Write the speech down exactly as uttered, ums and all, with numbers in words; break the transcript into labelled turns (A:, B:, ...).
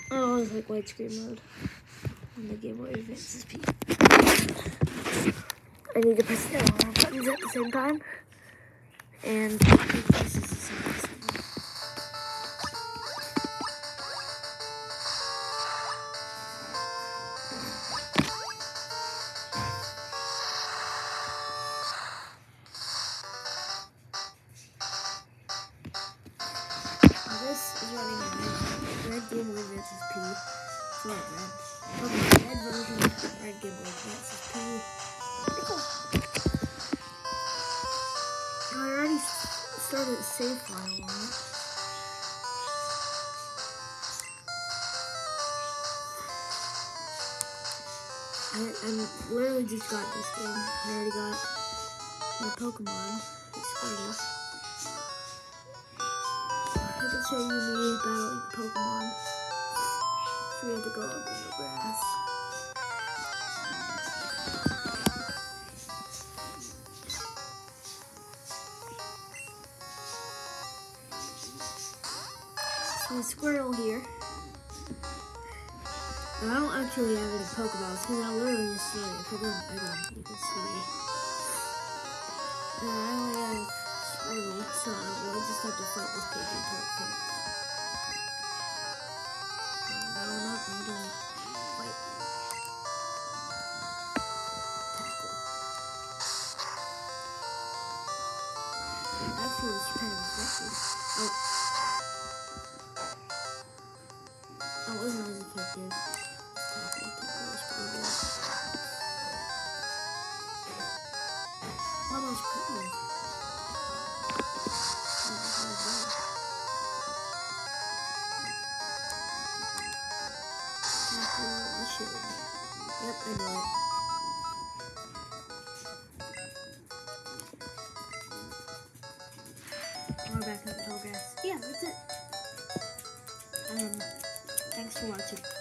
A: Oh, it was like widescreen mode on the Game Boy Advance S P. I need to press the all buttons at the same time. And this is the same thing. This is running a Red Game Boy Advance S P. It's not red. Pokémon Red version of Red Game Boy Advance S P. Pretty cool. I already started a save file on it. I, I literally just got this game. I already got my Pokemon, Squirtle. I can show you me battling Pokemon. So we have to go up in the grass. So the Squirtle here. I don't actually have any Pokeballs because I literally just see it. If I go in item, you can see. And I only have Squirtle, so we'll just have to fight this Pidgey type thing. No, not I'm gonna fight. Tackle. Actually, it's kind of effective. Oh. That wasn't as effective. Tackle, tackle was pretty good. That was pretty good. Yep, I know it. We're back in the tall grass. Yeah, that's it. Um, thanks for watching.